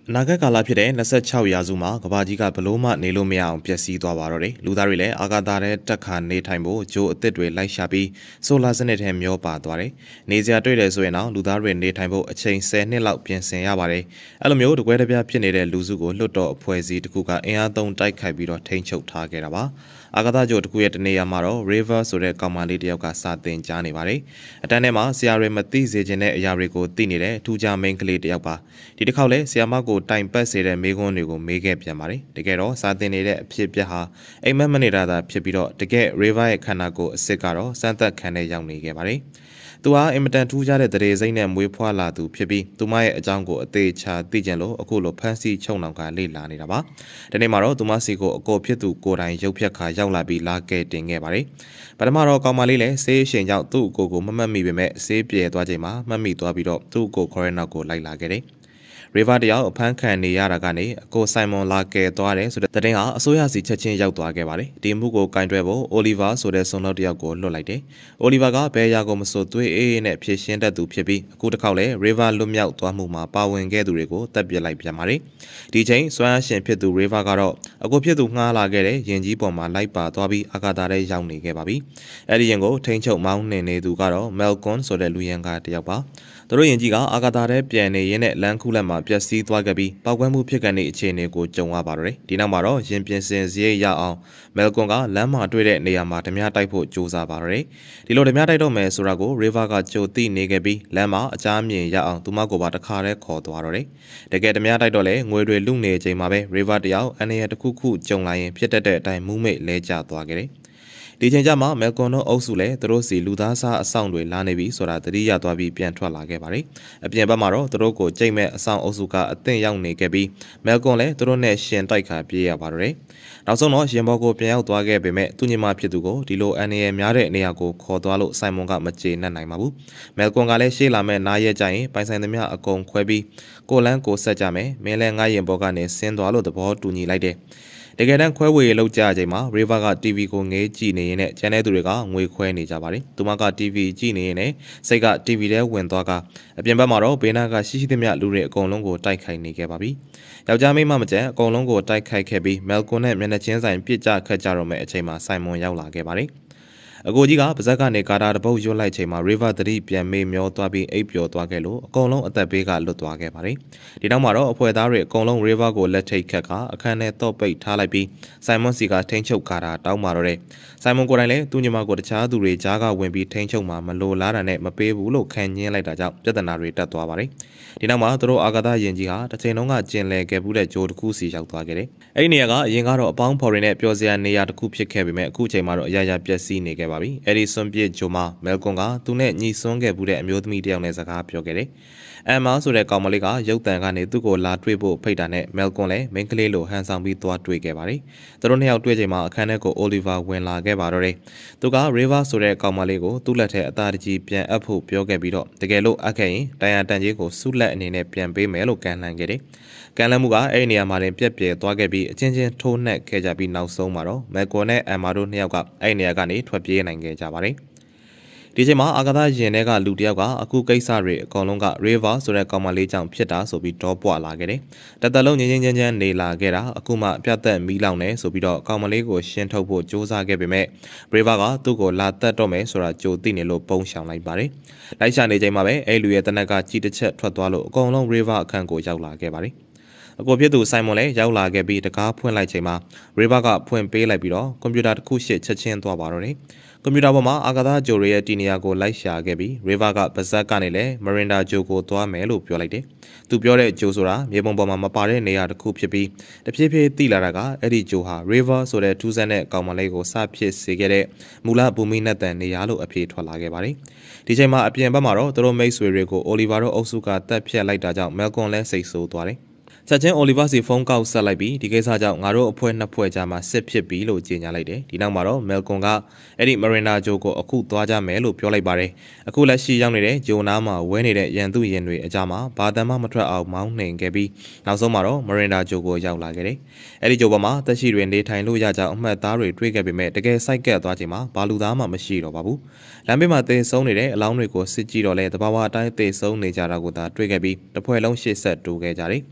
နာဂတ်ကာလဖြစ်တဲ့26ရာစုမှာကဘာကြီးကဘလို့မှနေလို့မရအောင်ပျက်စီးသွားပါတော့တယ်လူသားတွေလည်းအာကာသထဲတက်ခါနေထိုင်ဖို့ဂျိုးအသစ်တွေလိုက်ရှာပြီးဆိုလာစနစ်ထဲမျောပါသွားတယ်နေစရာတွေ့တယ်ဆိုရင်တော့လူသားတွေနေထိုင်ဖို့အချိန်10နှစ်လောက်ပြင်ဆင်ရပါတယ်အဲ့လိုမျိုးတကွဲတပြားဖြစ်နေတဲ့လူစုကိုလွတ်တော်အဖွဲ့အစည်းတစ်ခုကအင်အားသုံးတိုက်ခိုက်ပြီးတော့ထိန်းချုပ်ထားခဲ့တာပါအာကာသဂျိုးတစ်ခုရဲ့တနေရာမှာတော့ River ဆိုတဲ့ကောင်မလေးတစ်ယောက်ကစာသင်ကြားနေပါတယ်အတန်းထဲမှာဆရာတွေမသိစေချင်တဲ့အရာတွေကိုသိနေတဲ့အထူးခြားမိန်းကလေးတစ်ယောက်ပါဒီတစ်ခေါက်လဲဆရာမကိုတိုင်ပတ်စေတဲ့မိကွန်းတွေကိုမေးခဲ့ပြန်ပါတယ်တကယ်တော့စာသင်နေတဲ့အဖြစ်ပြက်ဟာအိမ်မက်မနေတာသာဖြစ်ပြီးတော့တကယ် River ရဲ့ခန္ဓာကိုယ်အစ်စ်ကတော့စမ်းသပ်ခံတဲ့ရောက်နေခဲ့ပါတယ်သူဟာအင်မတန်ထူးခြားတဲ့တရေစိမ့်နဲ့မွေးဖွားလာသူဖြစ်ပြီးသူမရဲ့အကြောင်းကိုအသေးချာသိကြလို့အခုလိုဖမ်းဆီးချုပ်နှောင်ကလေ့လာနေတာပါဒီနေ့မှာတော့သူမစီကိုအကိုဖြစ်သူကိုယ်တိုင်ရုပ်ဖြတ်ခါရောက်လာပြီးလာကဲတင်ခဲ့ပါတယ်ပထမတော့ကောင်မလေးလည်းဆေးရှင်ကြောင့်သူ့အကိုကိုမမှတ်မိပေမဲ့ဆေးပြေသွားချိန်မှာမှတ်မိသွားပြီးတော့သူ့အကိုခေါ်ရနောက်ကိုလိုက်လာခဲ့တယ်River တယောက်အဖမ်းခံနေရတာကနေအကိုဆိုင်မွန်လာကယ်သွားတယ်ဆိုတဲ့တဲ့တင်ဟာအစိုးရစီချက်ချင်းရောက်သွားခဲ့ပါတယ်ဒီမှုကိုကင်တွဲဖို့ Oliver ဆိုတဲ့စုံတော်တယောက်ကိုလွှတ်လိုက်တယ် Oliver ကဘယ်ရာကိုမဆိုသွေးအေးအေးနဲ့ဖြည့်ရှင်းတတ်သူဖြစ်ပြီးအခုတစ်ခေါက်လဲ River လွတ်မြောက်သွားမှုမှာပါဝင်ခဲ့သူတွေကိုတပ်ပစ်လိုက်ပြန်ပါတယ်ဒီချိန်စွမ်းအားရှင်ဖြစ်သူ River ကတော့အကိုဖြစ်သူငှားလာခဲ့တဲ့ရင်ကြီးပေါ်မှာလိုက်ပါသွားပြီးအာကာသထဲရောက်နေခဲ့ပါပြီအဲ့ဒီရင်ကိုထိန်းချုပ်မောင်းနှင်နေသူကတော့ Malcolm ဆိုတဲ့လူရန်ကတယောက်ပါသူတို့ရင်ကြီးကအာကာသထဲပြန်နေရင်းနဲ့လမ်းခုလက်မှာပျက်စီးသွားခဲ့ပြီးပောက်ကွဲမှုဖြစ်တဲ့အခြေအနေကိုကြုံရပါတော့တယ်ဒီနောက်မှာတော့ရင်ပြင်စင်စရိတ်ရအောင်မဲလ်ကွန်ကလမ်းမှာတွေ့တဲ့နေရာမှာဓမြတိုက်ဖို့ကြိုးစားပါတော့တယ်ဒီလိုဓမြတိုက်တော့မယ်ဆိုတာကို River ကကြိုသိနေခဲ့ပြီးလမ်းမှာအချားမြင်ရအောင်သူမကိုပါတခါတည်းခေါ်သွားတော့တယ်တကယ်ဓမြတိုက်တော့လေငွေတွေလူနေချိန်မှာပဲ River တယောက်အနေနဲ့တစ်ခုခုကြုံလာရင်ဖြစ်တတ်တဲ့အတိုင်းမူးမိတ်လဲကျသွားခဲ့တယ်ဒီချိန်ကျမှမဲကွန်တို့အုပ်စုလည်းသူတို့စီလူသားစားအဆောင်တွေလာနေပြီဆိုတာသတိရသွားပြီးပြန်ထွက်လာခဲ့ပါတယ်။အပြင်ဘက်မှာတော့သူတို့ကိုကြိတ်မဲ့အဆောင်အုပ်စုကအသင့်ရောက်နေခဲ့ပြီးမဲကွန်လည်းသူတို့နဲ့ရှင်တိုက်ခါပြေးရပါတော့တယ်။နောက်ဆုံးတော့ရင်ဘော်ကိုပြန်ရောက်သွားခဲ့ပေမဲ့သူ့ညီမဖြစ်သူကိုဒီလိုအန်ရယ်များတဲ့နေရာကိုခေါ်သွားလို့ဆိုင်မွန်ကမကျေနပ်နိုင်ပါဘူး။မဲကွန်ကလည်းရှေ့လာမဲ့နားရဲကြရင်ပိုင်ဆိုင်သမျှအကုန်ခွဲပြီးကိုလန်းကိုဆက်ကြမယ်။မင်းလည်းငါရင်ဘော်ကနေဆင်းသွားလို့သဘောတူညီလိုက်တယ်။တကယ်တမ်းခွဲဝေလောက်ကြချိန်မှာ River က TV ကိုငေးကြည့်နေရင်နဲ့ကျန်တဲ့သူတွေကငွေခွဲနေကြပါတယ်။သူမက TV ကြည့်နေရင်နဲ့စိတ်က TV ထဲဝင်သွားကအပြင်ဘက်မှာတော့ဘေးနားကရှိရှိသမျှလူတွေအကုန်လုံးကိုတိုက်ခိုက်နေခဲ့ပါပြီ။ယောက်ျားမိန်းမမကျန်အကုန်လုံးကိုတိုက်ခိုက်ခဲ့ပြီး Malcolm နဲ့မျက်နှာချင်းဆိုင်ပြစ်ကျခတ်ကြတော့မဲ့အချိန်မှာဆိုင်မွန်ရောက်လာခဲ့ပါတယ်။အကိုကြီးကပါဇက်ကနေကာတာတပုတ်ရွတ်လိုက်ချိန်မှာ River သတိပြန်မေ့မျောသွားပြီးအိပ်ပျော်သွားခဲ့လို့အကုန်လုံးအသက်ဘေးကလွတ်သွားခဲ့ပါတယ်။ဒီနောက်မှာတော့အဖွဲ့သားတွေအကုန်လုံး River ကိုလက်ထိတ်ခတ်ကအခန်းထဲတော့ပိတ်ထားလိုက်ပြီးဆိုင်မွန်စီကထိန်းချုပ်ကာတာတောင်းပါတော့တယ်။ဆိုင်မွန်ကိုယ်တိုင်လည်းသူ့ညီမကိုတခြားသူတွေကြားကဝင်ပြီးထိန်းချုပ်မှာမလိုလားတာနဲ့မပေးဘူးလို့ခံညင်းလိုက်တာကြောင့်ပြဿနာတွေတက်သွားပါတယ်။ဒီနောက်မှာသူတို့အာကာသယင်ကြီးဟာတစ်ချိန်လုံးကကျင်လည်ခဲ့မှုတဲ့ဂျိုးတစ်ခုစီရောက်သွားခဲ့တယ်။အဲ့ဒီနေရာကအရင်ကတော့အပေါင်းဖော်တွေနဲ့ပျော်စရာနေရာတစ်ခုဖြစ်ခဲ့ပေမဲ့အခုချိန်မှာတော့အရာရာပျက်စီးနေခဲ့ပါပြီ။အဲ့ဒီစွန့်ပစ်ဂျိုမှာမဲလ်ကွန်ကသူနဲ့ညီစွန်းခဲ့မှုတဲ့အမျိုးသမီးတစ်ယောက်နဲ့စကားပြောခဲ့တယ်။အမ်မာဆိုတဲ့ကောင်မလေးကရုပ်တံကနေသူ့ကိုလာတွေ့ဖို့ဖိတ်တာနဲ့မဲလ်ကွန်လည်းမိန်းကလေးလိုဟန်ဆောင်ပြီးသွားတွေ့ခဲ့ပါတယ်။သူတို့နှစ်ယောက်တွေ့ချိန်မှာအခန်းထဲကို Oliver ဝင်လာခဲ့ပါတော့တယ်။သူက River ဆိုတဲ့ကောင်မလေးကိုသူ့လက်ထဲအသားတကြီးပြန်အပ်ဖို့ပြောခဲ့ပြီးတော့တကယ်လို့အပ်ခဲ့ရင်တန်ရတန်ကြီးကိုစုလက်အနေနဲ့ပြန်ပေးမယ်လို့ကန်လှန်ခဲ့တယ်။ကန်လန်မှုကအဲ့ဒီနေရာမှာတင်ပြက်ပြဲသွားခဲ့ပြီးအချင်းချင်းထိုးနှက်ခဲ့ကြပြီးနောက်ဆုံးမှာတော့မဲကွန်နဲ့အမ်မာတို့နှစ်ယောက်ကအဲ့ဒီနေရာကနေထွက်ပြေးနိုင်ခဲ့ကြပါတယ်။ဒီချိန်မှာအာကာသရင်ထဲကလူတယောက်ကအခုကိစ္စတွေအကုန်လုံးက River ဆိုတဲ့ကောင်မလေးကြောင့်ဖြစ်တာဆိုပြီးတောပွားလာခဲ့တယ်။တသက်လုံးငင်းငင်းချမ်းနေလာခဲ့တာအခုမှပြတ်သက်မီးလောင်နေဆိုပြီးတော့ကောင်မလေးကိုရှင်းထုတ်ဖို့စူးစမ်းခဲ့ပေမဲ့ River ကသူ့ကိုလာတက်တော့မယ်ဆိုတာကြိုသိနေလို့ပုံရှောင်လိုက်ပါတယ်။လိုက်ရှာနေချိန်မှာပဲအဲ့လူရဲ့တနက်ကကြီးတစ်ချက်ထွက်သွားလို့အကုန်လုံး River အခန်းကိုရောက်လာခဲ့ပါတယ်။အကိုဖြစ်သူဆိုင်မွန်လည်းရောက်လာခဲ့ပြီးတကားဖွင့်လိုက်ချိန်မှာ River ကဖွင့်ပေးလိုက်ပြီးတော့ကွန်ပျူတာတစ်ခုရှေ့ချက်ချင်းသွားပါတော့တယ်။ကွန်ပျူတာပေါ်မှာအာကာသဂျိုရဲ့တီနီယာကိုလိုက်ရှာခဲ့ပြီး River ကပါဇက်ကနေလည်း Mirinda ဂျိုကိုသွားမယ်လို့ပြောလိုက်တယ်။သူပြောတဲ့ဂျိုဆိုတာမြေပုံပေါ်မှာမပါတဲ့နေရာတစ်ခုဖြစ်ပြီးတဖြည်းဖြည်းသိလာတာကအဲ့ဒီဂျိုဟာ River ဆိုတဲ့ထူးဆန်းတဲ့ကောင်မလေးကိုစဖြစ်စေခဲ့တဲ့မူလဘူမိနတ်တန်နေရာလို့အဖြေထွက်လာခဲ့ပါတယ်။ဒီချိန်မှာအပြင်ဘက်မှာတော့သူတို့မိတ်ဆွေတွေကို Oliver တို့အုပ်စုကတက်ဖြတ်လိုက်တာကြောင့် Malcolm လည်းစိတ်ဆိုးသွားတယ်။ချက်ချင်း Oliver စီဖုန်းကောက်ဆက်လိုက်ပြီးဒီကိစ္စကြောင့်ငါတို့အဖွဲ့နှစ်ဖွဲ့ကြားမှာစစ်ဖြစ်ပြီလို့ကြေညာလိုက်တယ်။ဒီနောက်မှာတော့ Malcolm ကအဲ့ဒီ Mirinda ဂျိုကိုအခုသွားကြမယ်လို့ပြောလိုက်ပါတယ်။အခုလက်ရှိရောက်နေတဲ့ဂျိုနားမှာဝဲနေတဲ့ရန်သူရင်တွေအကြားမှာဘာတမ်းမှမထွက်အောင်မောင်းနှင်ခဲ့ပြီးနောက်ဆုံးမှာတော့ Mirinda ဂျိုကိုရောက်လာခဲ့တယ်။အဲ့ဒီဂျိုပေါ်မှာတက်ရှိတွေနေထိုင်လို့ရကြအောင်အမှတ်သားတွေတွေ့ခဲ့ပေမဲ့တကယ်စိုက်ကက်သွားချိန်မှာဘာလူသားမှမရှိတော့ပါဘူး။လမ်းဘေးမှာသေဆုံးနေတဲ့အလောင်းတွေကိုစစ်ကြည့်တော့လဲတဘာဝအတိုင်းသေဆုံးနေကြတာကိုသာတွေ့ခဲ့ပြီးတစ်ဖွဲ့လုံးရှေ့ဆက်တိုးခဲ့ကြတယ်။ဒီ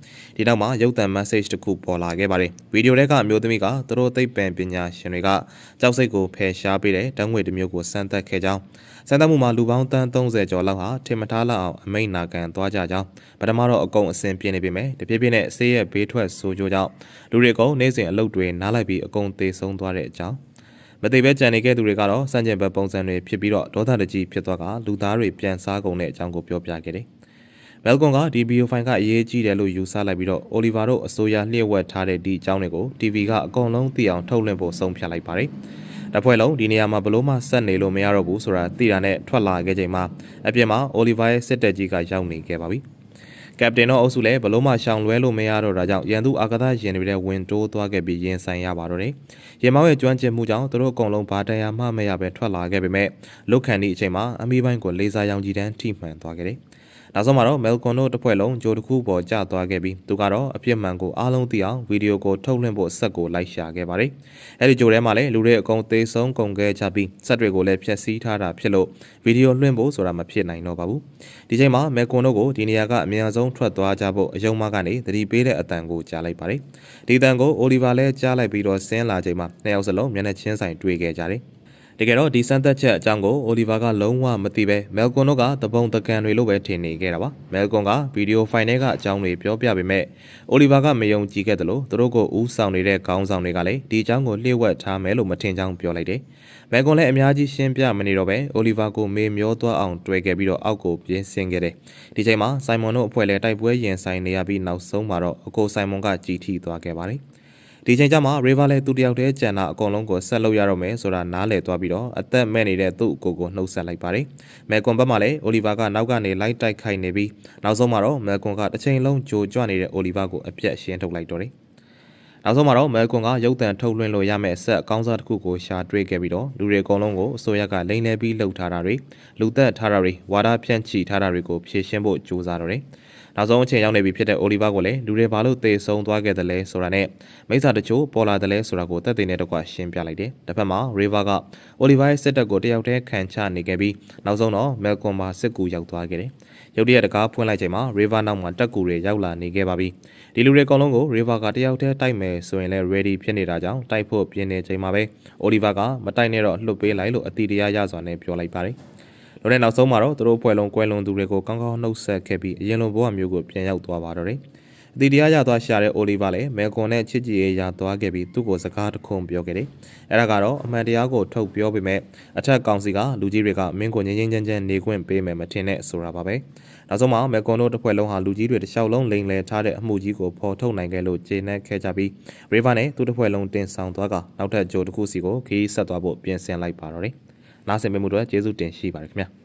နောက်မှာရုပ်သံ message တစ်ခုပေါ်လာခဲ့ပါတယ်ဗီဒီယိုထဲကအမျိုးသမီးကသူတို့သိပ္ပံပညာရှင်တွေကကြောက်စိတ်ကိုဖယ်ရှားပေးတဲ့ဓာတ်ငွေတစ်မျိုးကိုစမ်းသပ်ခဲ့ကြောင်းစမ်းသပ်မှုမှာလူပေါင်းတန်း30ကျော်လောက်ဟာထင်မထားလောက်အောင်အမိန့်နာခံသွားကြကြောင်းပထမတော့အကုန်အစင်ပြင်းနေပေမဲ့တဖြည်းဖြည်းနဲ့ဆေးရဲ့ဘေးထွက်ဆိုးကျိုးကြောင့်လူတွေအကုန်နေ့စဉ်အလုပ်တွေနားလိုက်ပြီးအကုန်သေဆုံးသွားတဲ့အကြောင်းမသိပဲကြံနေခဲ့သူတွေကတော့စံကျင်ဘက်ပုံစံတွေဖြစ်ပြီးတော့ဒေါသတကြီးဖြစ်သွားကလူသားတွေပြန်စားကုန်တဲ့အကြောင်းကိုပြောပြခဲ့တယ်မဲလ်ကွန်ကဒီဗီဒီယိုဖိုင်ကအရေးကြီးတယ်လို့ယူဆလိုက်ပြီးတော့အိုလီဗာတို့အစိုးရလျှို့ဝှက်ထားတဲ့ဒီအကြောင်းတွေကို TV ကအကုန်လုံးသိအောင်ထုတ်လွှင့်ဖို့ဆုံးဖြတ်လိုက်ပါတယ်။တစ်ဖွဲ့လုံးဒီနေရာမှာဘလို့မှဆက်နေလို့မရတော့ဘူးဆိုတာသိတာနဲ့ထွက်လာခဲ့ချိန်မှာအပြင်မှာအိုလီဗာရဲ့စစ်တပ်ကြီးကရောက်နေခဲ့ပါပြီ။ကပတင်တော့အုပ်စုလည်းဘလို့မှရှောင်လွဲလို့မရတော့တာကြောင့်ရန်သူအာကာသယာဉ်တွေနဲ့ဝင်တိုးသွားခဲ့ပြီးရင်ဆိုင်ရပါတော့တယ်။ရင်မောင်းရဲ့ကျွမ်းကျင်မှုကြောင့်သူတို့အကုန်လုံးဘာတရားမှမရပဲထွက်လာခဲ့ပေမဲ့လုတ်ခန်ဒီအချိန်မှာအမီပိုင်းကိုလေဆာရောင်ကြီးတန်းထိမှန်သွားခဲ့တယ်။နောက်ဆုံးမှာတော့မဲလ်ကွန်တို့တစ်ဖွဲ့လုံးဂျိုတစ်ခုပေါ်ကျသွားခဲ့ပြီးသူကတော့အပြစ်မှန်ကိုအားလုံးသိအောင်ဗီဒီယိုကိုထုတ်လွှင့်ဖို့ဆက်ကိုလိုက်ရှာခဲ့ပါတယ်။အဲဒီဂျိုထဲမှာလည်းလူတွေအကုန်သေးဆုံးကုန်ခဲ့ကြပြီးဆက်တွေကိုလည်းဖျက်ဆီးထားတာဖြစ်လို့ဗီဒီယိုလွှင့်ဖို့ဆိုတာမဖြစ်နိုင်တော့ပါဘူး။ဒီချိန်မှာမဲလ်ကွန်တို့ကိုဒီနေရာကအများဆုံးထွက်သွားကြဖို့အယုံမကနေသတိပေးတဲ့အတန်ကိုကြားလိုက်ပါတယ်။ဒီအတန်ကိုအိုလီဗာလည်းကြားလိုက်ပြီးတော့ဆင်းလာချိန်မှာနှစ်ယောက်စလုံးမျက်နှာချင်းဆိုင်တွေ့ခဲ့ကြတယ်။တကယ်တော့ဒီစမ်းသပ်ချက်အကြောင်းကိုအိုလီဗာကလုံးဝမသိပဲမဲလ်ကွန်တို့ကတပုံတကန်တွေလို့ပဲထင်နေခဲ့တာပါမဲလ်ကွန်ကဗီဒီယိုဖိုင်ထဲကအကြောင်းတွေပြောပြပေမဲ့အိုလီဗာကမယုံကြည်ခဲ့တယ်လို့သူတို့ကိုဦးဆောင်နေတဲ့ခေါင်းဆောင်တွေကလည်းဒီအကြောင်းကိုလျှို့ဝှက်ထားမယ်လို့မထင်ကြောင်းပြောလိုက်တယ်မဲလ်ကွန်လည်းအများကြီးရှင်းပြမနေတော့ပဲအိုလီဗာကိုမေမျောသွားအောင်တွေ့ခဲ့ပြီးတော့အောက်ကိုပြင်းဆင်းခဲ့တယ်ဒီချိန်မှာဆိုင်မွန်တို့အဖွဲ့လည်းတိုက်ပွဲရင်ဆိုင်နေရပြီးနောက်ဆုံးမှာတော့အကိုဆိုင်မွန်ကကြည်ထိသွားခဲ့ပါတယ်ဒီချိန်ကျမှ River လည်းသူတယောက်တည်းကြံတာအကုန်လုံးကိုဆက်လုပ်ရတော့မယ်ဆိုတာနားလည်သွားပြီးတော့အသက်မဲ့နေတဲ့သူ့အကိုကိုနှုတ်ဆက်လိုက်ပါတယ်။မဲကွန်ဘက်မှာလည်း Oliver ကနောက်ကနေလိုက်တိုက်ခိုက်နေပြီးနောက်ဆုံးမှာတော့မဲကွန်ကတစ်ချိန်လုံးကြိုကြွနေတဲ့ Oliver ကိုအပြတ်ရှင်းထုတ်လိုက်တော့တယ်။နောက်ဆုံးမှာတော့မဲကွန်ကရုပ်သံထုတ်လွှင့်လို့ရမယ့်ဆက်အကောင်းစားတစ်ခုကိုရှာတွေ့ခဲ့ပြီးတော့လူတွေအကုန်လုံးကိုအစိုးရကလိမ့်လဲပြီးလှုပ်ထားတာတွေလူသက်ထားတာတွေဝါဒဖြန့်ချီထားတာတွေကိုဖြေရှင်းဖို့ကြိုးစားတော့တယ်။နောက်ဆုံးအချိန်ရောက်နေပြီဖြစ်တဲ့အိုလီဗာကိုလည်းလူတွေဘာလို့သေဆုံးသွားခဲ့တယ်လဲဆိုတာနဲ့မိစ္ဆာတချို့ပေါ်လာတယ်လဲဆိုတာကိုသက်သေနဲ့တကွရှင်းပြလိုက်တယ်။တစ်ဖက်မှာရီဗာကအိုလီဗာရဲ့စစ်တပ်ကိုတယောက်တည်းခံချနေခဲ့ပြီးနောက်ဆုံးတော့မဲလ်ကွန်မှာစစ်ကူရောက်သွားခဲ့တယ်။ရုတ်တရက်တကားဖွင့်လိုက်ချိန်မှာရီဗာနောက်မှာတက်ကူတွေရောက်လာနေခဲ့ပါပြီ။ဒီလူတွေအကုန်လုံးကိုရီဗာကတယောက်တည်းတိုက်မယ်ဆိုရင်လည်း ready ဖြစ်နေတာကြောင့်တိုက်ဖို့ပြင်းနေချိန်မှာပဲအိုလီဗာကမတိုက်နဲ့တော့လှုပ်ပေးလိုက်လို့အတိတရားရစွာနဲ့ပြောလိုက်ပါတယ်။လို့နဲ့နောက်ဆုံးမှာတော့သူတို့ဖွဲ့လုံးကွဲလွန်သူတွေကိုကောင်းကောင်းနှုတ်ဆက်ခဲ့ပြီးအရင်လိုဘဝမျိုးကိုပြန်ရောက်သွားပါတော့တယ်။အတီတရားရသွားရှာတဲ့အိုလီဗာလည်းမဲကွန်နဲ့ချစ်ကြည်ရေးရသွားခဲ့ပြီးသူ့ကိုစကားတခုပြောခဲ့တယ်။အဲ့ဒါကတော့အမှန်တရားကိုထုတ်ပြောပေမဲ့အထက်ကောင်စီကလူကြီးတွေကမင်းကိုငြင်းငြင်းချမ်းချမ်းနေခွင့်ပေးမယ်မထင်နဲ့ဆိုတာပါပဲ။နောက်ဆုံးမှာမဲကွန်တို့တစ်ဖွဲ့လုံးဟာလူကြီးတွေတစ်လျှောက်လုံးလိန်လည်ထားတဲ့အမှုကြီးကိုဖော်ထုတ်နိုင်ခဲ့လို့ကျေနပ်ခဲ့ကြပြီးရီဗာနဲ့သူ့တစ်ဖွဲ့လုံးတင်ဆောင်သွားကနောက်ထပ်ဂျိုတစ်ခုစီကိုခီးဆက်သွားဖို့ပြင်ဆင်လိုက်ပါတော့တယ်။နားဆင်ပေးမှုတွေကျေးဇူးတင်ရှိပါတယ်ခင်ဗျာ။